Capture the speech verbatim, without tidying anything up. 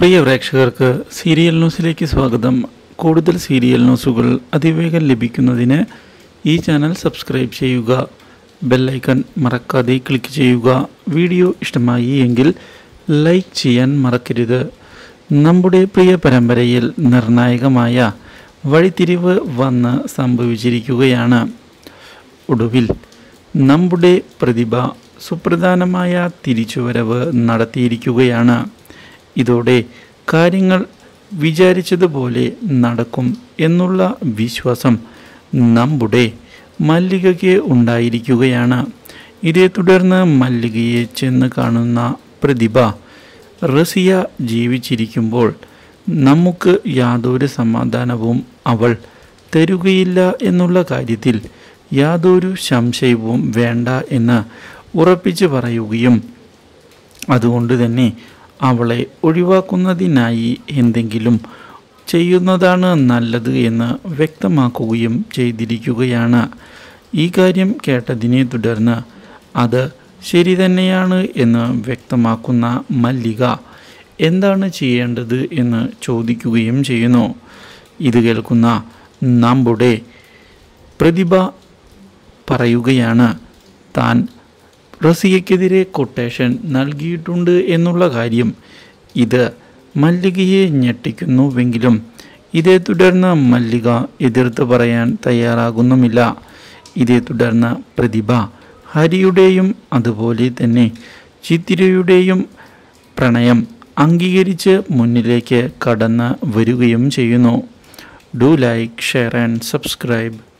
പ്രിയ പ്രേക്ഷകർക്ക് സീരിയൽ ന്യൂസിലേക്ക് സ്വാഗതം. കൂടുതൽ സീരിയൽ ന്യൂസുകൾ അതിവേഗം ലഭിക്കുന്നതിന് ഈ ചാനൽ സബ്സ്ക്രൈബ് ചെയ്യുക. ബെൽ ഐക്കൺ മറക്കാതെ ക്ലിക്ക് ചെയ്യുക. വീഡിയോ ഇഷ്ടമായി എങ്കിൽ ലൈക്ക് ചെയ്യാൻ മറക്കരുത്. നമ്മുടെ പ്രിയ പരമ്പരയിൽ നിർണായകമായ വഴിത്തിരിവ് വന്ന് സംഭവിച്ചിരിക്കുകയാണ്. ഒടുവിൽ നമ്മുടെ പ്രതിഭ സുപ്രധാനമായ തിരിച്ചുവരവ് നടത്തിയിരിക്കുകയാണ്. ഇതോടെ കാര്യങ്ങൾ വിചാരിച്ചതുപോലെ നടക്കും എന്നുള്ള വിശ്വാസം നമ്മുടെ മല്ലികയ്ക്ക് ഉണ്ടായിരിക്കുകയാണ്. ഇതേ തുടർന്ന് മല്ലികയെ ചെന്ന് കാണുന്ന പ്രതിഭ റസിയ ജീവിച്ചിരിക്കുമ്പോൾ നമുക്ക് യാതൊരു സമാധാനവും അവൾ തരുകയില്ല എന്നുള്ള കാര്യത്തിൽ യാതൊരു സംശയവും വേണ്ട എന്ന് ഉറപ്പിച്ച് പറയുകയും അതുകൊണ്ട് തന്നെ അവളെ ഒഴിവാക്കുന്നതിനായി എന്തെങ്കിലും ചെയ്യുന്നതാണ് നല്ലത് എന്ന് വ്യക്തമാക്കുകയും ചെയ്തിരിക്കുകയാണ്. ഈ കാര്യം കേട്ടതിനെ തുടർന്ന് അത് ശരി തന്നെയാണ് എന്ന് വ്യക്തമാക്കുന്ന മല്ലിക എന്താണ് ചെയ്യേണ്ടത് എന്ന് ചോദിക്കുകയും ചെയ്യുന്നു. ഇത് കേൾക്കുന്ന നമ്മുടെ പ്രതിഭ പറയുകയാണ് താൻ റസിയക്കെതിരെ കൊട്ടേഷൻ നൽകിയിട്ടുണ്ട് എന്നുള്ള കാര്യം. ഇത് മല്ലികയെ ഞെട്ടിക്കുന്നുവെങ്കിലും ഇതേ തുടർന്ന് മല്ലിക എതിർത്ത് പറയാൻ തയ്യാറാകുന്നുമില്ല. ഇതേ തുടർന്ന് പ്രതിഭ ഹരിയുടെയും അതുപോലെ തന്നെ ചിത്തിരയുടെയും പ്രണയം അംഗീകരിച്ച് മുന്നിലേക്ക് കടന്ന് വരികയും ചെയ്യുന്നു. Do like, share and subscribe.